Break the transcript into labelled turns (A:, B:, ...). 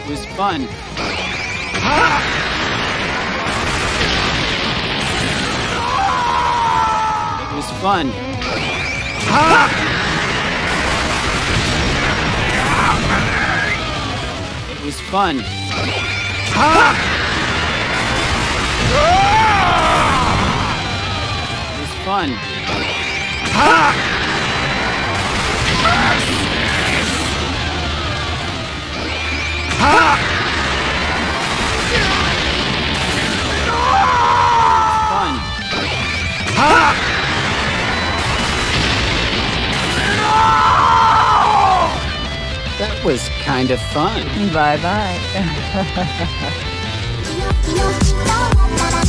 A: was fun. It was fun. It was fun. It was fun. That was kind of fun.
B: Bye bye.